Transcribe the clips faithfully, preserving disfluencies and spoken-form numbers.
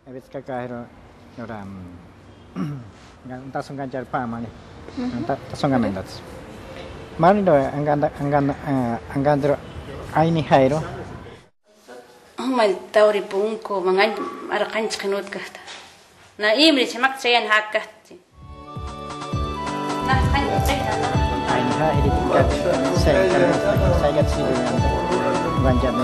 Habis kakak orang tasong ganjar pa mani. Tasong gamen das. Mani do anggan anggan anggan dro aini hairo. Huma tauri punko mangan arakan chkinut kahta. Na imri chamak chayan hakati. Na kan chayan. Aini ha ini kat saya saya kat sini ganjar.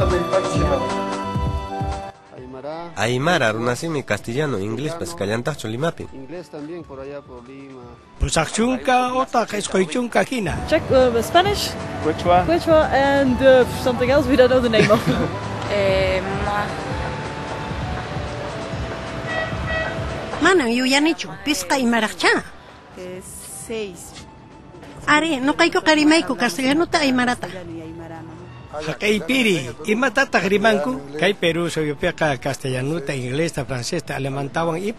Aymara runasimi castellano inglés pascallantacho limapi. Inglés también por allá por Lima. Pusakchunka ota escoichunka kina. Czech, uh, Spanish, Quechua. Quechua, and uh, something else we don't know the name of. Eh, ma. Mana yu yanichu pisca y marachá. Eh, seis. Are no kaiko karimaiku castellano ta aymarata. Kay piri, imata tagrimanku, kay Peru soy peka castellano ta inglés ta francés ta alemán tawang ip.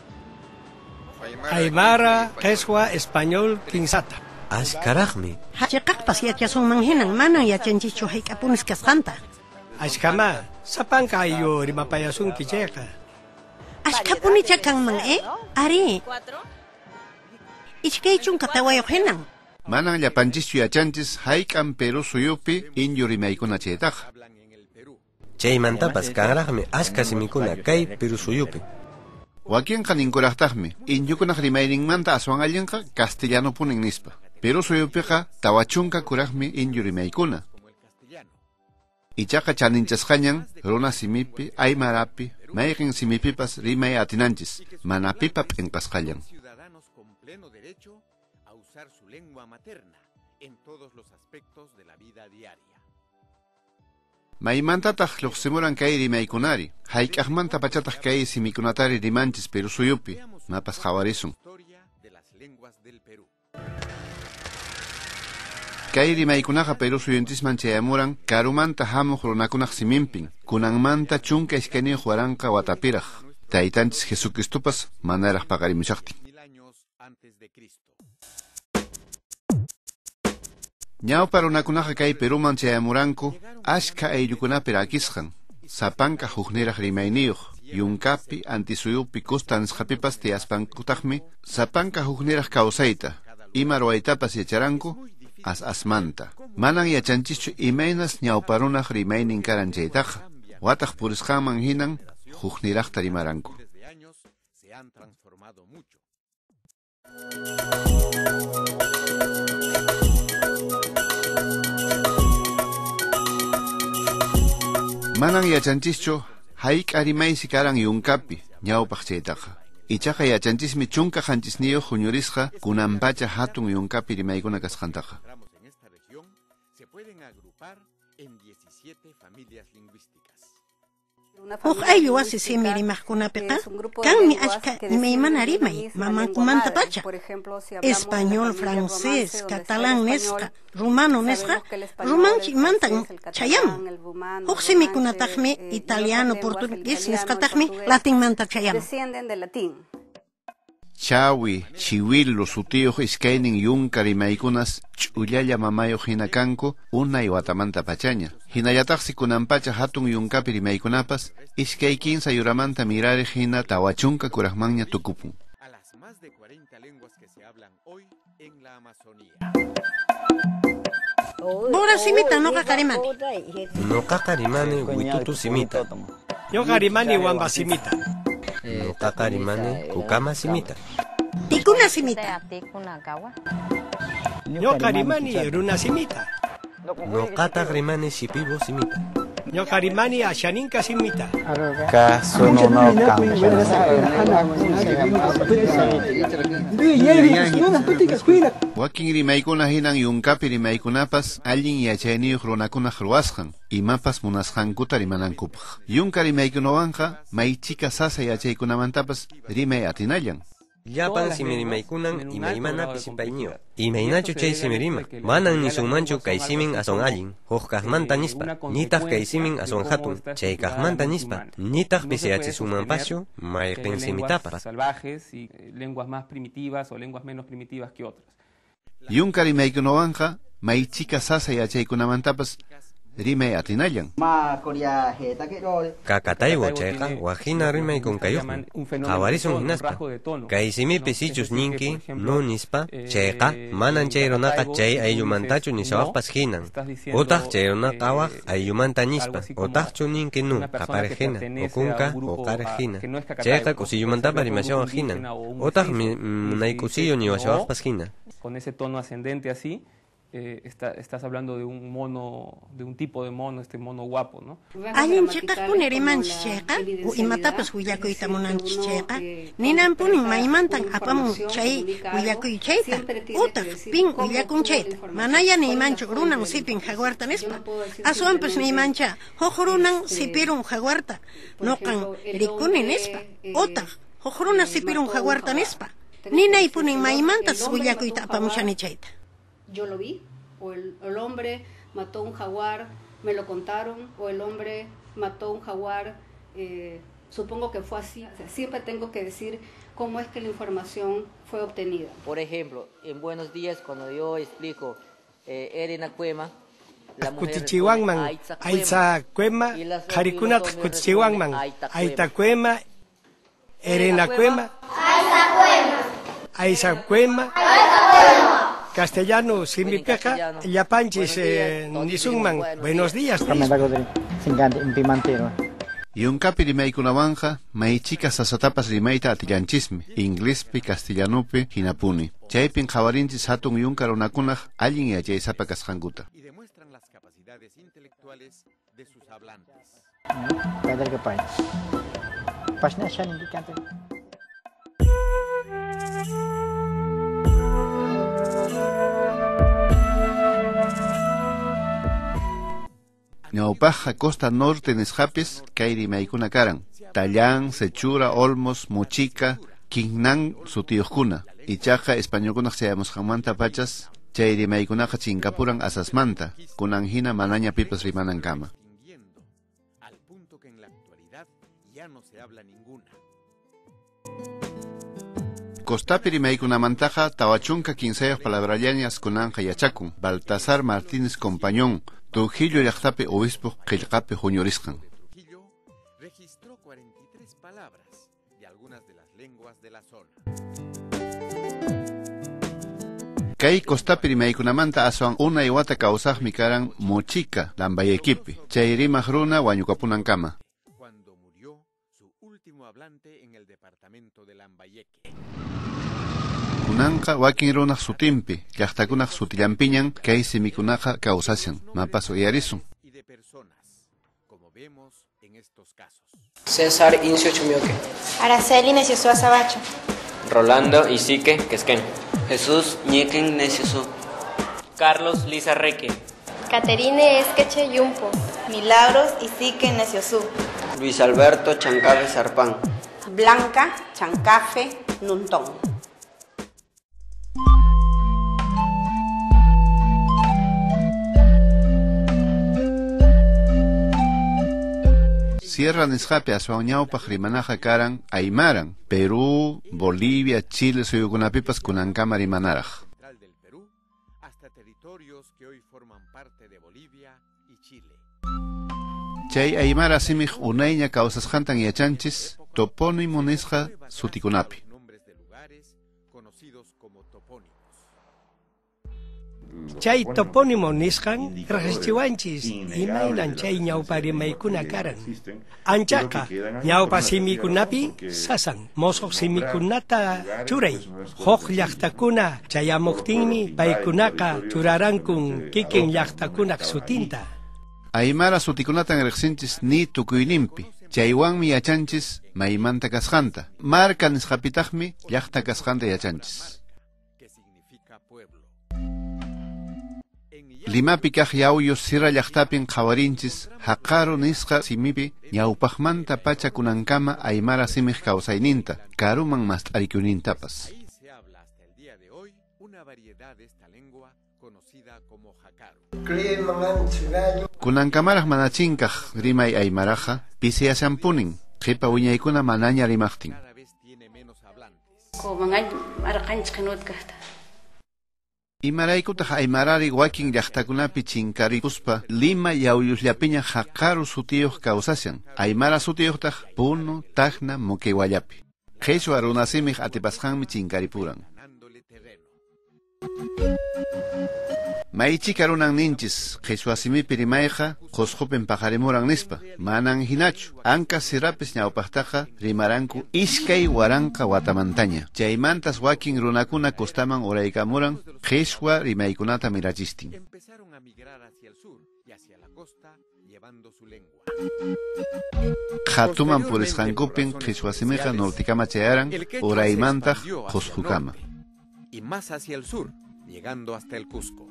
Aymara, Quechua, español, kinsata. Ashkarajmi. Hachakak pasiatya son manghinang mana ya chanchichu hay kapunis kaskanta. Ashkama, sapan kayo rimapayasun kicheka. Ashkapuni chakang mang e? Are. Ichkay chung katawayo henang. Manang llapanchis yachanchis hayk'an Perú suyupi inyurimaykuna chaytaq. Chaymantapas kanraqmi ashka simikuna kay Perú suyupi. Wakinqa ninkuraqtaqmi inyukunaq rimayninmanta aswan allinqa castellano punin nispa. Perú suyupiqa tawachunka kuraqmi inyurimaykuna. Ichaqa chaninchasqañan runa simipi aymarapi mayqin simipipas rimay atinanchis manapipa p'inpasqallan. Usar su lengua materna en todos los aspectos de la vida diaria. Maymantataq lluqsimuran kay rimaykunari, hayk'aqmanta pachataq kay simikunatari rimanchis Perú suyupi, mapas qhawarisun. Kay rimaykunaqa Perú suyuntisman chayamuran karumanta hamuq runakunaq siminpin, kunanmanta chunka iskaniyuq waranqa watapiraq, taytanchis Jesucristupas manaraq paqarimushaqtin. Ñawpa runakunaqa kay Peruman chayamuranku ashka ayllukunapi rakisqan, sapanka hukniraq rimayniyuq, yunkapi, antisuyupi, kusta nisqapipas tiyaspankutaqmi, sapanka hukniraq kawsayta, ima ruwaytapas yacharanku, as asmanta. Manan yachanchischu imaynas ñawpa runaq rimaynin karan chaytaqa, wataq purisqanman hinan hukniraqta rimaranku. Manan yachanchischu hayk'a rimaysi karan yunkapi ñawpaq chaytaqa. Ichaqa yachanchismi chunka qanchisniyuq huñurisqa kunanpacha hatun yunkapi rimaykuna kasqantaqa. Huk ayllu wasi simi rimaqkunapiqa kanmi ashka imaymana rimay mamankumanta pacha. Español, francés, catalán nisqa, rumano nisqa, rumanchi mantan chayam. Huk simikunataqmi italiano, portugués nisqataqmi latin manta chayam. Chawi, chiwilu sutiyuq iskaynin yunka rimaykunas ch'ullalla mamayuq hina kanku unay watamanta pachaña. Hinallataqsi kunanpacha hatun yunkapi rimaykunapas iskay kinsa yuramanta mirari hina tawachunka kuraqmanña tukupun. Bora simita noqa karimani. Noqaqa rimani witutu simita. Ñuqa rimani wamba simita. Noqaqa rimani kukama simita. Tikuna simita. Ñuqa rimani runa simita. Noqataq rimani shipibo simita. Ñuqa rimani ashaninka simita. Caso no no Wakin rimaykuna hinan yunkapi rimaykunapas allin yachayniyuq runakunaq ruwasqan, imapas munasqankuta rimanankupaq. Yunka rimaykunawanqa maychika sasa yachaykunamantapas rimay atinallan. Llapan simirimaykunan imaymana pisipayniyo. Imaynachu chay simirima. Manan nisunmanchu kay simin ason allin. Huk kaqmanta nispa. Nitaq kay simin ason hatun. Chay kaqmanta nispa. Nitaq pisiyachisumanpaschu mayqin simitapas. Salvajes y lenguas más primitivas o lenguas menos primitivas que otras. Yunka rimaykunawanqa maychika sasa yachaykunamantapas rimay atinayan. Kakataywo chayqa wajina rimay kunkayuqmi. Qawarison hinaspa. Kay simipi sichus ninki, no nispa, chayqa manan chay runaqa chay ayllumantachu nisawaqpas hinan. Utaq chay runaqa awaq ayllumanta nispa. Utaqchu ninki nu, qaparej hina. Ukunka, uqarej hina. Chayqa kusillumantapa rimashawan hinan. Utaq munay kusillo niwashawaqpas hina. Con ese tono ascendente así, eh, está, estás hablando de un mono, de un tipo de mono, este mono guapo, ¿no? Alin chitak puneriman chicheqa, u imatapas huyakuita munan chicheqa, ninan punin maimantan apamun chay huyakuy chayta, utak pin huyakun chayta, manaya ni mancho runan sipin jaguarta nespa, asuampas ni mancha, hojorunan sipirun jaguarta, nokan rikunin nespa, utak, hojorunan sipirun jaguarta nespa. Nina y punin maimantas huyakuita apamushani chayta. Yo lo vi, o el, el hombre mató un jaguar, me lo contaron, o el hombre mató un jaguar, eh, supongo que fue así. O sea, siempre tengo que decir cómo es que la información fue obtenida. Por ejemplo, en Buenos Días, cuando yo explico, eh, Elena Cuema, la mujer Kutichiwanman, Aitza Cuema, Harikunat Kutichiwanman, Aita Cuema, Elena Cuema, Aitza Cuema, castellano, si mi peca, yapanchis, eh, nisungman, buenos días. Yunkapi rimaykunawanqa maychika sasatapas rimayta atillanchismi, inglespi, castellanupi, hinapuni. Chaypin qawarinchis hatun yunka runakunaq allin yachaysapa kasqankuta. Y demuestran las capacidades intelectuales de sus hablantes. Padre que pai. Pasna shan indicante. Ñawpaqa costa norte nisqapis kay rimaykuna karan. Tallán, Sechura, Olmos, Mochica, Quingnan sutiyuqkuna. Ichaqa españolkunaq chayamusqanmanta pachas chay rimaykunaqa chinkapuran asasmanta, kunan hina manaña pipas rimanan kama. Al punto que en la actualidad ya no se habla ninguna. Costapi rimaykunamantaqa tawachunka quinsayuq palabrallañas kunanqa yachakun. Baltasar Martínez Compañón, Trujillo llaqtapi obispo qillqapi huñurisqan. Trujillo registró cuarenta y tres palabras de algunas de las lenguas de la zona. Kay costapi rimaykunamanta aswan una iwata kawsaqmi karan Mochica, Lambayequipi. Chay rimaq runa wañukapunan kama. Cuando murió su último hablante en el departamento de Lambayeque. Kunanqa wakin runaq sutinpi, llaqtakunaq sutillampiñan kay simikunaqa kawsashan, mapas uyarisun. Y de personas, como vemos en estos casos. César Incio Chumioque. Araceli Necioso Azabacho. Rolando Isique Quesquén. Jesús Ñequen Necioso. Carlos Lizarreque. Caterine Esqueche Yumpo. Milagros Isique Necioso. Luis Alberto Chancafe Sarpán. Blanca Chancafe Nuntón. Sierra nisqapi aswañawpaq rimanaqa karan Aymaran, Perú, Bolivia, Chile suyukunapipas kunankama rimanaraq. Del Perú hasta territorios que hoy forman parte de Bolivia y Chile. Chay Aymara simij unayña kawsasqantan yachanchis topónimo nisqa sutikunapi. Nombres de lugares conocidos como topónimos. Chay topónimo nisqan registriwanchis imaynan chay ñawpa rimaykuna karan. Anchaqa ñawpa simikunapi sasan mosoq simikunata churay. Huk llaqtakuna chayamuptinmi paykunaqa churarankun kikin llaqtakunaq sutinta. Aymara sutikunatan riqsinchis ni tukuyninpi. Chaywanmi yachanchis maymanta kasqanta. Marca nisqapitaqmi llaqta kasqanta yachanchis. Limapi kaq yauyos sira llaqtapin qawarinchis haqaru nisqa simipi ñawpaqmanta pacha kunankama Aymara simij kawsayninta karuman mast'arikunintapas. Ahí se habla hasta el día de hoy una variedad de esta lengua conocida como hakaru. Kunankamaraq manachinkaq rimay Aymaraqa pisiyashanpunin qipa wiñaykuna manaña rimaqtin. Ko mangay arqanchik nutkahta. Imaraykutaq aymarari wakin llaqtakunapi chinkarikuspa Lima yauyullapiña haqaru sutiyuq kawsashan. Aymara sutiyuqtaq Puno, Tacna, Moquegua-llapi. Qhichwa runasimiq atipasqanmi chinkaripuran. Maychika runan ninchis, qhichwa simipi rimayqa qusqupin paqarimuran nispa. Manan hinachu, anka sirapis ñawpaqtaqa rimaranku iskay waranqa watamantaña. Chaymantas wakin runakuna costaman uraykamuran qhichwa rimaykunata mirachistin. Empezaron a migrar hacia el sur y hacia la costa llevando su lengua. Qhatuman purisqankupin qhichwa simiqa nortikama chayaran uraymantaq qusqukama. Y más hacia el sur, llegando hasta el Cusco.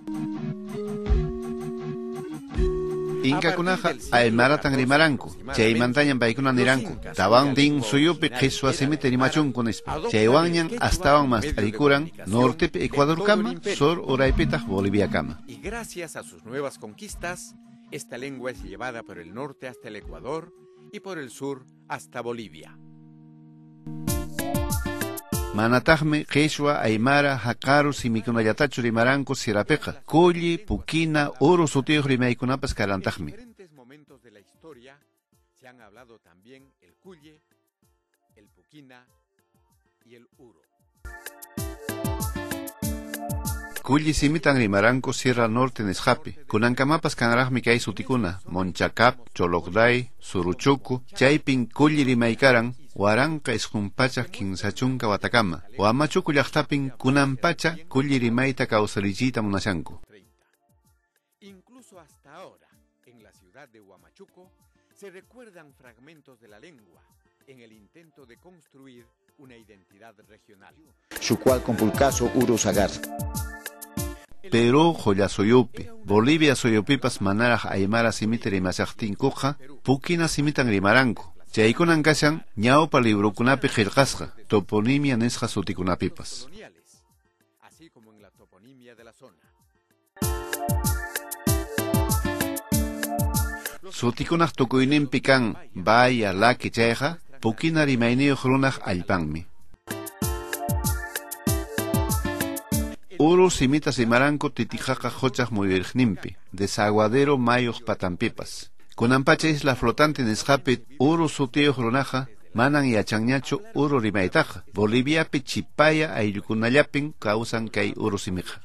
Inkakunaqa aymaratan rimaranku, chaymantañan paykuna niranku, tawan din suyupi qhichwa simita rimachunku nispa. Chaywanñan astawan mastarikuran nortepi Ecuadorkama, sur uraypitaq Boliviakama. Y gracias a sus nuevas conquistas, esta lengua es llevada por el norte hasta el Ecuador y por el sur hasta Bolivia. Manataqmi qhichwa aymara haqaru simikunallatachu rimaranku sirapiqa. Culli, Puquina, Uru sutiyuq rimaykunapas karantaqmi. En diferentes momentos de la historia se han hablado también el Culle, el Puquina y el Uru. Culli simitan rimaranku Sierra Norte nisqapi. Kunankamapas kanraqmi kay sutikuna, Monchacap, Cholocday, Suruchucu, chaypin Culli rimaykaran waranqa isqunpachaq kinsachunka watakama. Huamachuku llaqtapin kunanpacha Culli rimayta kawsarichiyta munashanku. Incluso hasta ahora, en la ciudad de Huamachuco, se recuerdan fragmentos de la lengua en el intento de construir una identidad regional. Chucual Compulcaso Uru Sagar. Perú joya soyupi, Bolivia soyupipas manaraq aymara simita rimashaqtinkuqa, Puquina simitan rimaranku. Chaykunan kashan ñawpa librukunapi qillqasqa, toponimia nisqa sutikunapipas. Así como en la toponimia de la zona. Sutikunaq tukuyninpi kan Baya, Laki chayqa, Puquina rimayniyuq runaq allpanmi. Uru simita simaranku titiqaqa huchaq muyuriqninpi, desaguadero mayuq patampipas. Kunanpacha isla flotante nisqapi Uru sutiyuq runaqa manan yachanñachu Uru rimaytaqa. Boliviapi Chipaya ayllukunallapin kawsan kay Uru simiqa.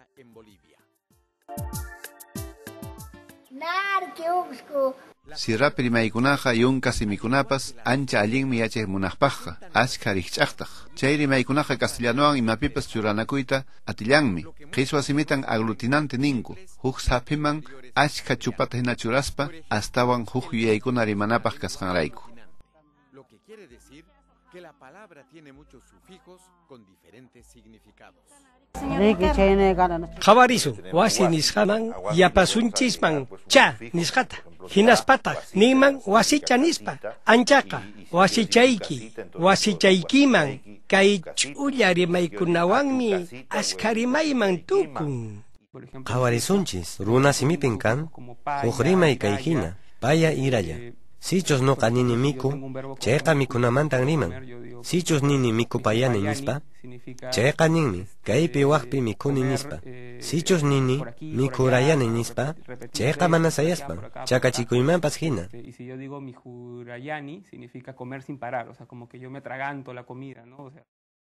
Sirapi rimaykunaqa yunka simikunapas ancha allinmi yachay munaqpaqqa, ashka rikch'aqtaq. Chay rimaykunaqa castellanowan imapipas churanakuyta atillanmi. Qhichwa simitan aglutinante ninku, huk sapiman ashka chupata hina churaspa, astawan huk yuyaykuna rimanapaq kasqanrayku. Lo que quiere decir que la palabra tiene muchos sufijos con diferentes significados. Qhawarisu, wasi nisqaman, yapasunchisman, cha nisqata. Hinaspataq, ninman wasicha nispa, anchaqa, wasichayki, wasichaykiman, kay ch'ulla rimaykunawanmi, ashka rimayman tukun. Qhawarisunchis, runa simipin kan, huk rimay kay hina, paya iralla. Sichus noqa nini miku, chayqa mikunamantan riman. Sichus nini miku payani nispa, chayqa ninmi, kaypi waqpi mikuni nispa. Sichus nini mikurayani nispa, chayqa mana sayaspan, chakachikuymanpas hina. Y si yo digo mijurayani, significa comer sin parar, o sea, como que yo me atraganto la comida, ¿no? O sea.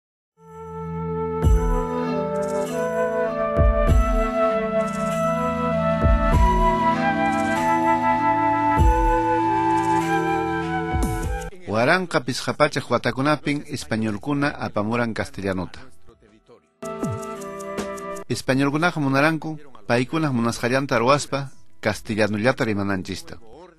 Waranqa pisqapachaq watakunapin españolkuna apamuran castellanota. Españolkunaqa munaranku paykunaq munasqallanta ruwaspa castellanollata rimananchista.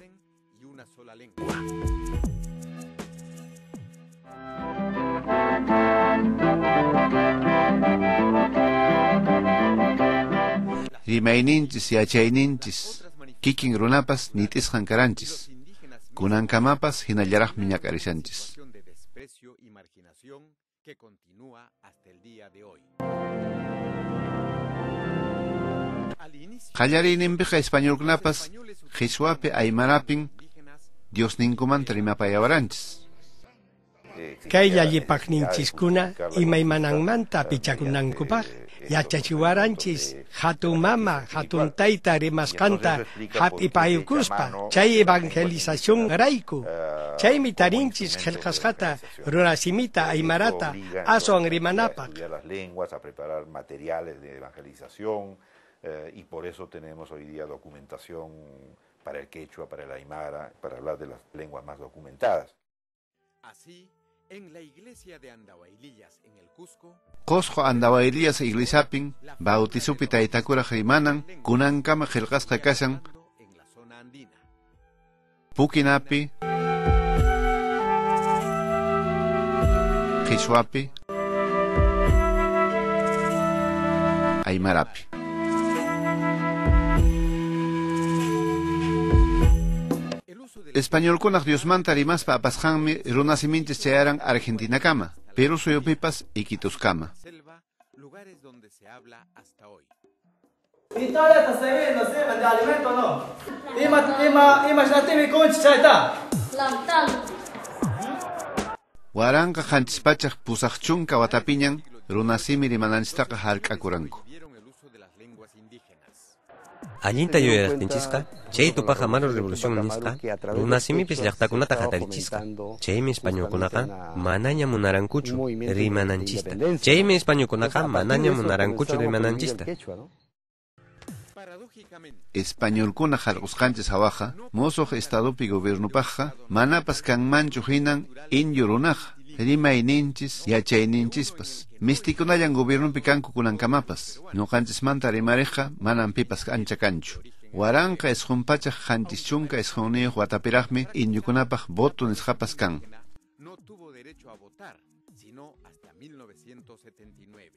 Rimayninchis yachayninchis kikin runapas nit'isqan karanchis. Kunankamapas hinallaraqmi ñakarishanchis. De desprecio y marginación que continúa hasta el día de hoy. Qallariyninpiqa españolkunapas qhichwapi aymarapin Diosninkumanta rimapayawaranchis. Kay llallipaqninchiskuna imaymananmanta pichakunankupaq yachachiwaranchis, hatun mama, hatun taita rimascanta, hap ipayukuspa, chay evangelización raiku, chay mitarinchis gelkasjata, runasimita aymarata, ason rimanapa. Las lenguas, a preparar materiales de evangelización, eh, y por eso tenemos hoy día documentación para el quechua, para el aymara, para hablar de las lenguas más documentadas. Así, en la iglesia de Andahuaylillas en el Cusco, Qosqo Andahuaylillas iglesiapin, bautizupi taytakura rimanan, kunankama qillqasqa kashan, en la zona andina. Pukinapi, Qhichwapi, Aymarapi. Español kunaq Diosmanta rimaspa apasqanmi runasimintis chayaran Argentina kama, Perú suyupipas Iquitos kama. Lugares donde se habla hasta hoy. Italia está serviendo, sirven de alimento, ¿no? Ima, ima, imagínate concha chayta. Waranqa qanchispachaq pusaqchunka watapiñan runasimi rimananchistaqa hark'akuranku. Allinta yuyaraqtinchisqa, chay tupaqa maro revolución nisqa, runasimipis llaqtakunata qatarichisqa. Chaymi españolkunaqa manaña munarankuchu rimananchista. Chaymi españolkunaqa manaña munarankuchu rimananchista. Españolkuna harqusqanchis hawaqa, mosuq estadopi gobiernupaqa, manapas kanmanchu hinan indio runaqa. Rimayninchis, yachayninchispas. Mistikunallan gobiernupi kanku kunankamapas. Ñuqanchismanta rimariqa manan pipas ancha kanchu. Waranqa isqunpachaq qanchischunka isqunniyuq watapiraqmi indyukunapaq voto nisqapas kan. No tuvo derecho a votar, sino hasta mil novecientos setenta y nueve.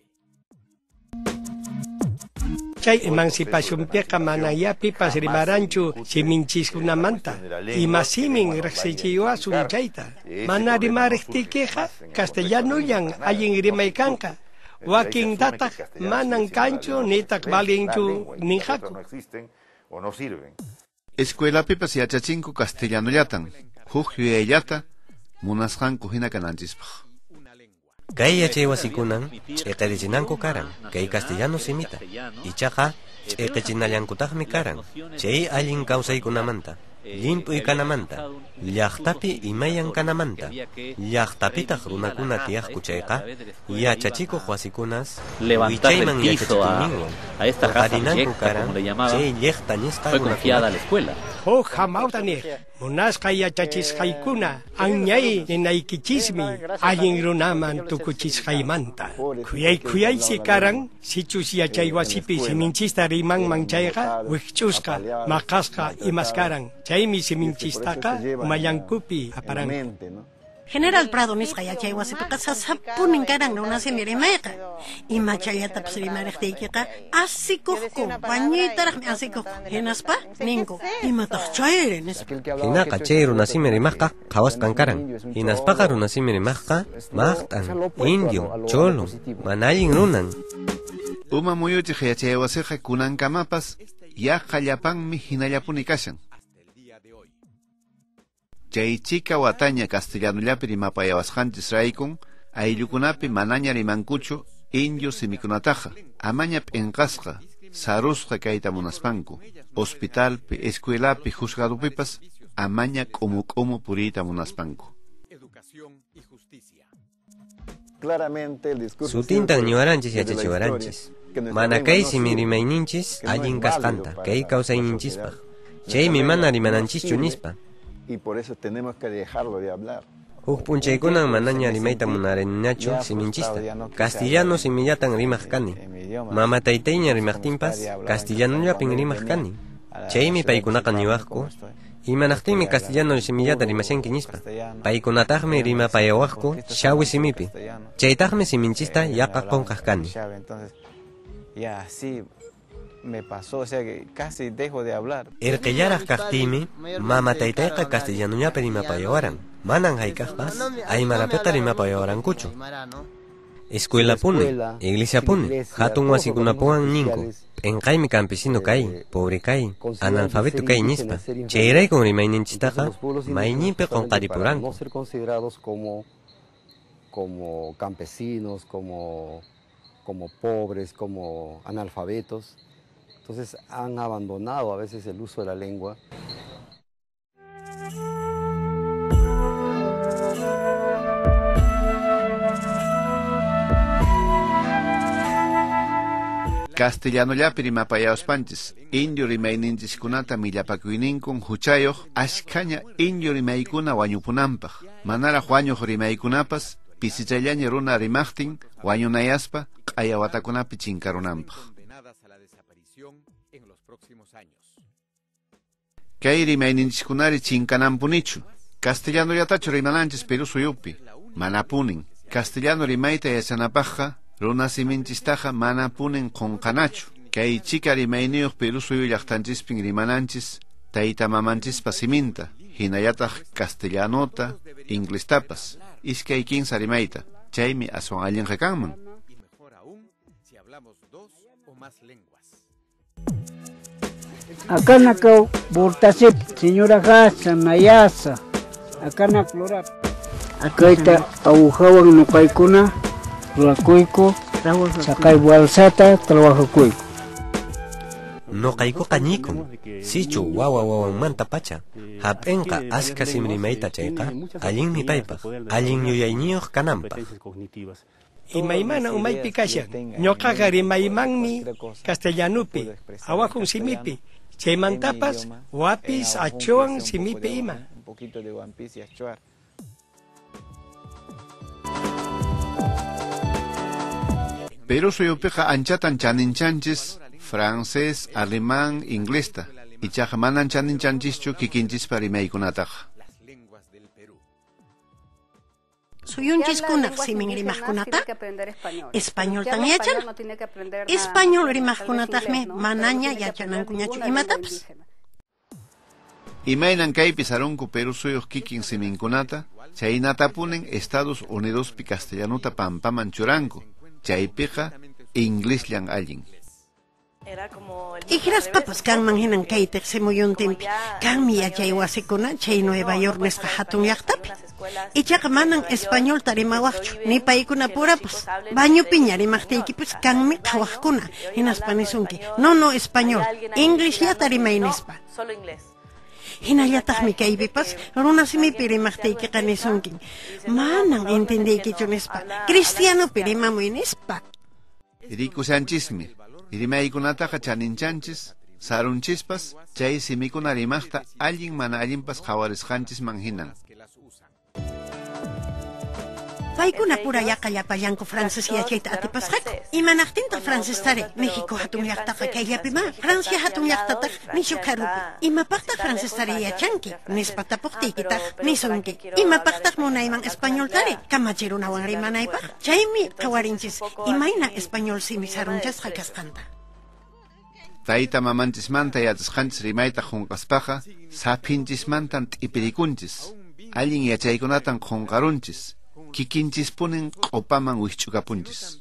Chay emancipación piqa manaya pipas rimaranchu siminchiskunamanta imasimin riqsichiwasun chayta mana rimariktikiqa castellanullan allin rimaykanqa wakin tataq manan kanchu nitaq valinchu ninqaku. Escuelapipas yachachinku castellanullatan, huk yuyayllata munasqanku hina kananchispaq. Kay yachay wasikunan ch'iqirichinanku karan, kay castellano simita. Ichaqa ch'iqichinallankutajmi karan, chay allin kawsaykunamanta, limpuy kanamanta, llaqtapi imayan kanamanta, llaqtapitaq runakuna tiyaqku chayqa, yachachikuq wasikunas, wichayman yachachikuninwan, uqarinanku karan, chay llaqta nisqa runakuna. Oh, hamawtanih, munasqa yachachisqaykuna, anyay ninaykichismi, allin runaman tukuchisqaymanta. Kuyay kuyaysi karan, sichus yachay wasipi siminchista rimanman chayqa, wikchusqa, maqasqa imaskaran, chaymi siminchistaqa, umallankupi aparan. General Prado nisqa yachay wasipiqa sasapunin karan runasimi rimayqa. Ima chayatapas rimaraqtiykiqa asikuqku, bañuytaraqmi asikuqku. Hinaspa ninku, imataq chayri nispa. Hinaqa chay runasimi rimaqqa qhawasqan karan. Hinaspaqa runasimi rimaqqa maqt'an, indio, cholo, mana allin runan. Uma muyuchiq yachay wasiqa kunankamapas yaqa llapanmi hinallapuni kashan. Chaychika wataña castellanullapi rimapayawasqanchis raykun, ayllukunapi manaña rimankuchu indio simikunataqa, amaña p'inqasqa, sarusqa kayta munaspanku, hospitalpi, escuelapi, juzgadopipas, amaña k'umu k'umu puriyta munaspanku. Sutintan ñuwaranchis yachachiwaranchis. Mana kay simi rimayninchis allin kasqanta, kay kawsayninchispaq. Chaymi mana rimananchischu nispa. Y por eso tenemos que dejarlo de hablar. Huk punchaykunan manaña rimayta munarinachu siminchista. Castellano simillatan rimaq kani. Mama taytayña rimaqtinpas castellanullapin rimaq kani. Chaymi paykunaqa niwaqku. Imanaqtinmi castellano simillata rimasyanki nispa. Paykunataqmi rimapayawaqku shawi simipi. Chaytaqmi siminchista yaqa qonqaq kani. Ya así me pasó, o sea que casi dejo de hablar. Irqillaraq kaqtiymi mama taytayqa castellanullapi rimapayawaran. Manan haykaqpas aymarapiqa rimapayawarankuchu. Escuelapuni, iglesiapuni, hatun wasikunapuwan ninku. P'inqaymi campesino kay, pobre kay, analfabeto kay nispa. Chayraykun rimayninchistaqa mayninpi qonqaripuranku. No ser considerados como como campesinos, como como pobres, como analfabetos. Entonces han abandonado a veces el uso de la lengua. Castellano llapi rimapayawaspanchis, indio rimayninchikkunata millapakuyninkun huchayoq ashkhaña indio rimaykuna wañupunanpaq. Manaraq wañuq rimaykunapas pisichallaña runa rimaqtin wañunayaspa q'aya watakunapi chinkarunanpaq. Kay rimayninchikkunari chinkananpunichu. Castellano llatachu rimananchis Perú suyupi, manapunin. Castellano rimayta yachanapaqqa runa siminchistaqa mana punin qunqanachu. Kay chika rimayniyuq Perú suyu llaqtanchispin rimananchis tayta mamanchispa siminta, hinallataq castellanota, inglestapas, iskay kinsa rimayta. Chaymi aswan allinqa kanman. Acá nakau burtasip, señora Gasa, Mayasa, acá naklorar. Acá está agujawan nukaykuna, rakuyku, sakay bolsata, trabajokuyku. Noqayku qañikun, sichu wawa wawanmanta pacha, hap'inqa aska simrimayta chayqa, allinmi paypaq, allin yuyayniyuq kananpaq. Imaymana umaypi kashan, ñoqaqa rimaymanmi castellanupi, awakun simipi, chaymantapas wapis achuan simipi ima. Un poquito de wampis y achuar. Perú suyupiqa anchatan chaninchanchis francés, alemán, inglesta. Ichaqa manan chaninchanchichu kikinchispa rimaykunataqa. Suyunchiskuna simin rimaqkunata español tan yachan. Español rimaqkunataqmi manaña yachanankuñachu imatapas. Imaynan kaypis arunku Perú suyuq kikin siminkunata, chaynatapunin Estados Unidospi castellanuta pampaman churanku. Chaypiqa ingleslan allin. Ijiras papas kanman hinan kaytiq simuyuntinpi, kanmi yachay wasikuna chay Nueva York nisqa hatun llaqtapi. Ichaqa manan español tarimawaqchu, ni paykuna purapas. Bañupiña rimaqtiykipis kanmi qhawaqkuna, hinaspa nisunki, no no español, ingleslla tarimainispa. Hinallataqmi kaypipas runa simipi rimaqtiykiqa nisunki, manan entendiykichu nispa, cristianopi rimamuy nispa. Rikusanchismi, rimaykunataqa chaninchanchis, sarunchispas, chay simikuna rimaqta allin mana allinpas qhawarisqanchisman hinan. Paykuna pura yaqa llapallanku francés yachayta atipasqaku. Imanaqtinta francés tari, México hatun llaqtaqa kayllapima, Francia hatun llaqtataq nishu karupi. Imapaqtaq francés tari yachanki, nispa tapuqtiykitaq nisunki. Imapaqtaq munayman español tari, kamachirunawan rimanaypaq. Chaymi qawarinchis, imayna español simi sarunchasqa kasqanta. Tayta mamanchismanta yachasqanchis rimayta qunqaspaqa, saphinchismantan t'ipirikunchis, allin yachaykunatan qunqarunchis. Kikinchispunin q'upaman wikch'ukapunchis.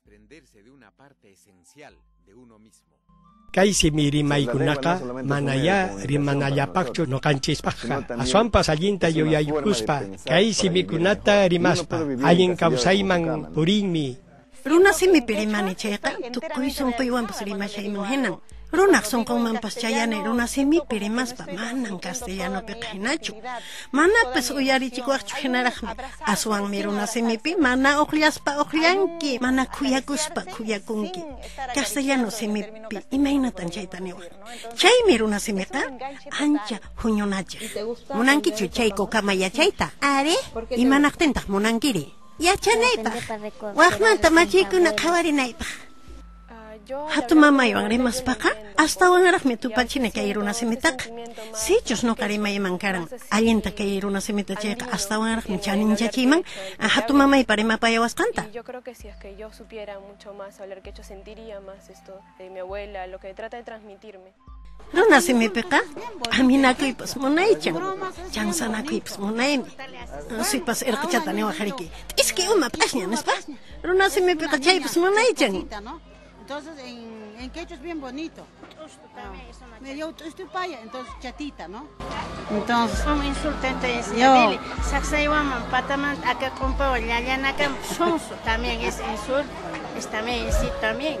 Kay simi rimaykunaqa manaya rimanallapaqchu noqanchispaqqa. Aswanpas allinta yuyaykuspa, kay simikunata rimaspa, allin kawsayman purinmi. Runa simipi rimani chayqa, tukuy sunquywanpas rimashayman hinan. Runaq sunqunmanpas chayani runa simipi rimaspa manan castellanopiqa hinachu. Manapas uyarichikuaqchu hinaraqmi. Aswanmi runa simipi mana uqllaspa uqllanki, mana kuyakuspa kuyakunki. Castellano simipi imaynatan chayta niwaq. Chaymi runa simiqa ancha huñunacha. Munankichu chayku kama yachayta? Are, imanaqtintaq munankiri. Yachanaypaq, waqmanta machiykuna qhawarinaypaq. Hatu mamaywan rimaspaqa, astawanraqmi tupachini kay runa simitaqa. Sichus nuqa rimayman karan, allinta kay runa simita chayqa astawanraqmi chaninchachiyman, hatu mamaypa rimapayawasqanta. Yo creo que si es que yo supiera mucho más hablar quechua, sentiría más esto de mi abuela, lo que trata de transmitirme. Runa simipiqa, aminakuypas munaychan, chansanakuypas munaymi. Sipas irqichata niwaqariki, t'isqui uma p'asña, nispa? Runa simipiqa chaypas munaychan. Entonces en, en quechua es bien bonito. Ah, medio estupaya, entonces chatita, ¿no? Entonces, como insultante es. Yo. Dile, sacsaywaman pataman acá compa o llayanacam sonso también es insulto. Está bien, sí, también.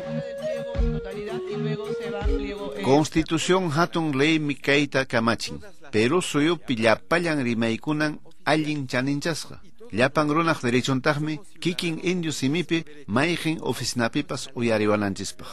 Constitución hatun ley mikaita kamachin. Pero suyo pillapallan rimaykunan allin chaninchasqa. Llapan runaq derechontaqmi kikin indio simipi mayqin oficinapipas uyariwananchispaq.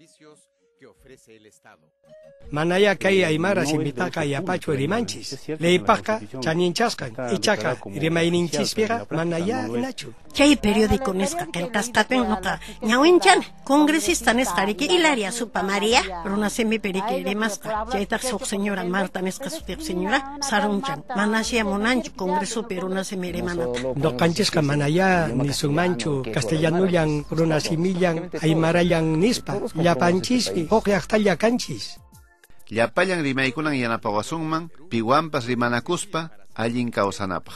Manaya kay aymara simitaqa yapachu rimanchis. Leypaqa chaninchasqan, ichaqa rimayninchispiqa manaya inachu. Chay periódico nesqa qillqasqapin nuqa ñawinchan congresista nesqa riki Hilaria Supa María runa simipi riki rimasqa. Chaytaq suq señora Marta nesqa sutiq señora sarunchan. Manasya munanchu congresopi runa simi rimanata. Noqanchisqa manaya nisunmanchu castellanullan runa simillan aymarallan nispa. Llapanchispi huq llaqtalla kanchis. Llapallan rimaykunan yanapawasunman piwanpas rimanakuspa allin kawsanapaq.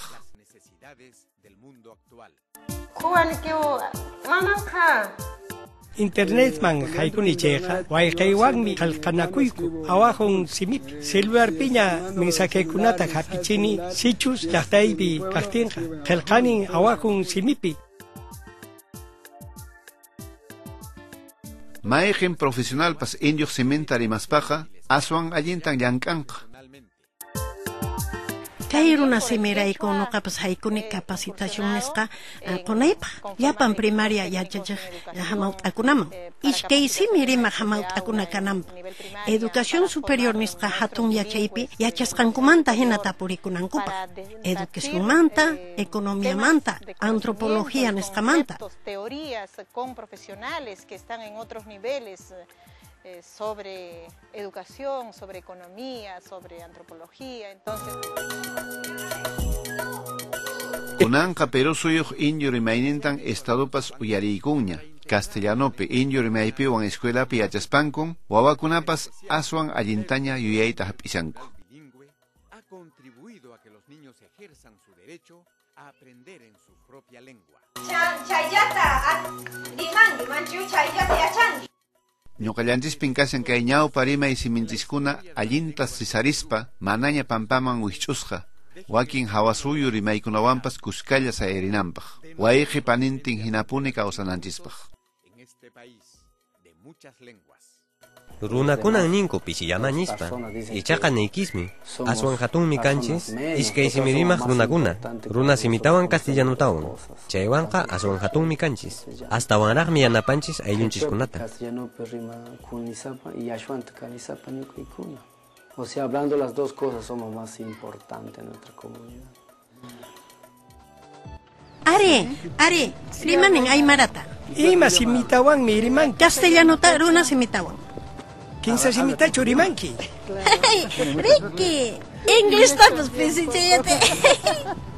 Internet man haykuni cheqa wayqaywanmi qallqanakuyku awahun simipi celular piña mensajekunata hapichini sichus llaqtaypi kaqtinqa qillqanin awahun simipi. Mayqin profesional pas indio cimenta rimaspaqa aswan allintan llank'anqa. Kay runa simirayku nuqapas haykuni capacitación nisqa qunaypaq llapan primaria yachachiq hamawt'akunaman ishkay simi rimaq hamawt'akuna kananpaq. Educación superior nisqa hatun yachaypi yachasqankumanta hina tapurikunankupaq. Educaciónmanta, economiamanta, antropología nisqamanta. Teorías con profesionales que están en otros niveles Eh, sobre educación, sobre economía, sobre antropología, entonces... Kunanqa Perú suyuq indio rimaynintan estadopas uyariykunña. Castellanopi indio rimaypiwan escuelapi yachaspankun, wawakunapas aswan allintaña yuyayta hap'isanku. Ha contribuido a que los niños ejerzan su derecho a aprender en su propia lengua. Chayata, dimangi, manchu chayata yachangi. Ñuqallanchispin kasan kay ñawpa rimay siminchiskuna allintas sisarispa manaña pampaman wikch'usqa wakin hawasuyu rimaykunawanpas kuskalla sayrinanpaq wayqi panintin hinapuni kawsananchispaq. En este país de muchas lenguas. Runakunan ninku pisillamanispa, ichaqa neykismi, aswan hatunmi kanchis, iskay simirimaq runakuna, runa simitawan castellanotawan, chaywanqa aswan hatunmi kanchis, astawanraqmi yanapanchis ayllunchikkunata. O sea, hablando las dos cosas somos más importantes en nuestra comunidad. Are, are, rimanin aymarata. Ima simitawan mi riman. Castellanota runa simitawan. Kinsa simita churimanki. Ricky, English tapos pisichayate.